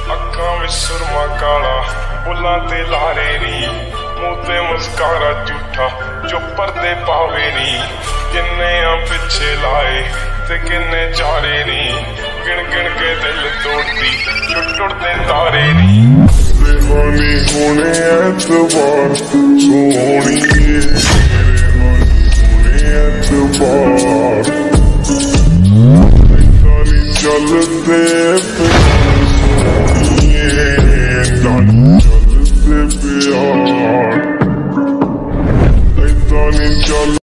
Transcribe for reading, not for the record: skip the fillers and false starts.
ਅੱਖਾਂ ਵਿੱਚ ਸੁਰਮਾ ਕਾਲਾ, ਬੁੱਲਾਂ ਤੇ ਲਾਰੇ ਨੀ, ਮੂੰਹ ਤੇ ਮੁਸਕਾਰਾ ਝੂਠਾ ਜੋ ਪਰਦੇ ਪਾਵੇ ਨੀ। ਕਿੰਨੇ ਆ ਪਿੱਛੇ ਲਾਏ ਤੇ ਕਿੰਨੇ ਚਾਰੇ ਨੀ, ਗਿਣ ਗਿਣ ਕੇ ਦਿਲ ਤੋੜਦੀ ਟੁੱਟਦੇ ਤਾਰੇ ਨੀ। रेहानी होने एतबार सोहणीए, होने एतबार ऐसा नी चलदे सोहणीए, चलदे प्यार ऐसा नी चल